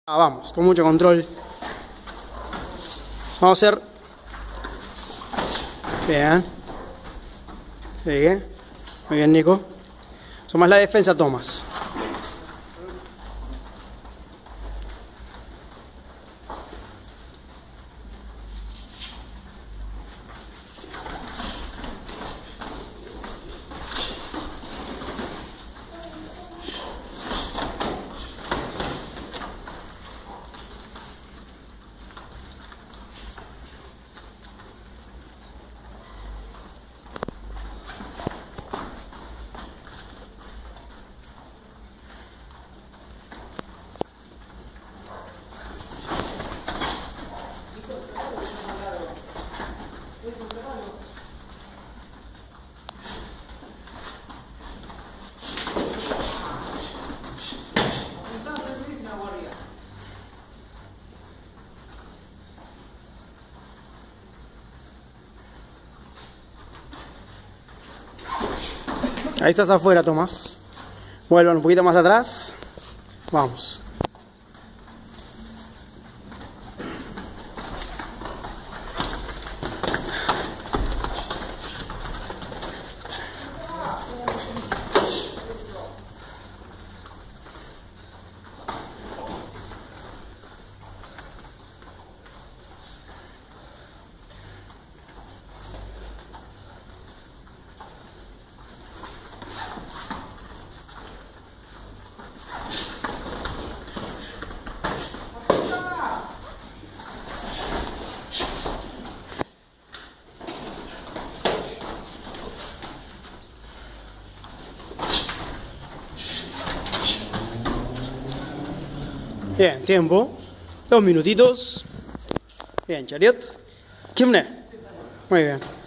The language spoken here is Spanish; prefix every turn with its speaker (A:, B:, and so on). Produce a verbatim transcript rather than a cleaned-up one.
A: Ah, vamos, con mucho control. Vamos a hacer... Bien. Sigue. Muy bien, Nico. Son más la defensa, Tomás. Ahí estás afuera, Tomás. Vuelvan un poquito más atrás. Vamos. Bien, tiempo. Dos minutitos. Bien, Chariot. Kimne. Muy bien.